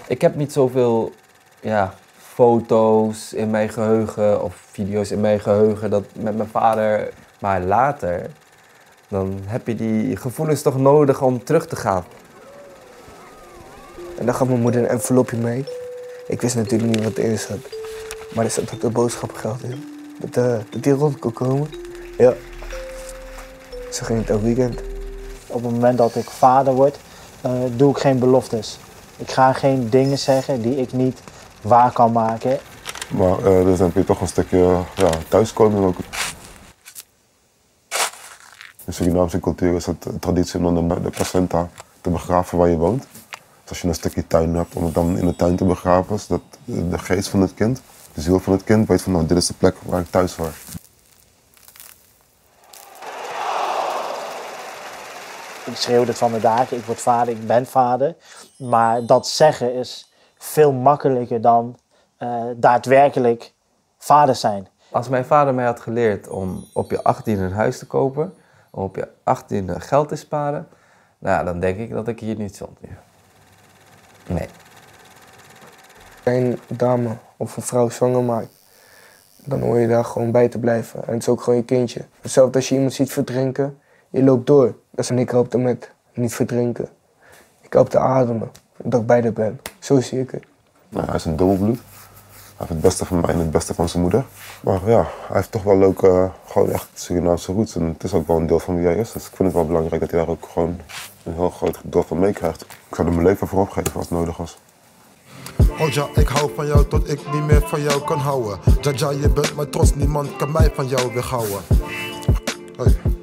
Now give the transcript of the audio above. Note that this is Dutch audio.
Ik heb niet zoveel foto's in mijn geheugen of video's in mijn geheugen dat met mijn vader. Maar later, dan heb je die gevoelens toch nodig om terug te gaan. En dan gaf mijn moeder een envelopje mee. Ik wist natuurlijk niet wat erin zat. Maar er zat ook de boodschappengeld in. Dat die rond kon komen. Ja. Zo ging het elk weekend. Op het moment dat ik vader word, doe ik geen beloftes. Ik ga geen dingen zeggen die ik niet waar kan maken. Maar dus heb je toch een stukje thuiskomen ook. In Surinaamse cultuur is het traditie om de placenta te begraven waar je woont. Dus als je een stukje tuin hebt, om het dan in de tuin te begraven, zodat de geest van het kind, de ziel van het kind, weet van nou, dit is de plek waar ik thuis hoor. Ik schreeuwde het van de daken, ik word vader, ik ben vader. Maar dat zeggen is veel makkelijker dan daadwerkelijk vader zijn. Als mijn vader mij had geleerd om op je 18e een huis te kopen, om op je 18e geld te sparen, nou, dan denk ik dat ik hier niet stond. Nee. Een dame of een vrouw zwanger maakt, dan hoor je daar gewoon bij te blijven. En het is ook gewoon je kindje. Hetzelfde als je iemand ziet verdrinken, je loopt door. Dus en ik help met niet verdrinken. Ik help te ademen, dat ik bij haar ben. Zo zie ik het. Nou, hij is een dubbelbloed. Hij heeft het beste van mij en het beste van zijn moeder. Maar ja, hij heeft toch wel ook gewoon echt Surinaamse roots. En het is ook wel een deel van wie hij is. Dus ik vind het wel belangrijk dat hij daar ook gewoon een heel groot deel van meekrijgt. Ik zou er mijn leven voor opgeven als het nodig was. Oja, ik hou van jou tot ik niet meer van jou kan houden. Jaja, je bent mijn trots, niemand kan mij van jou weerhouden. Hey.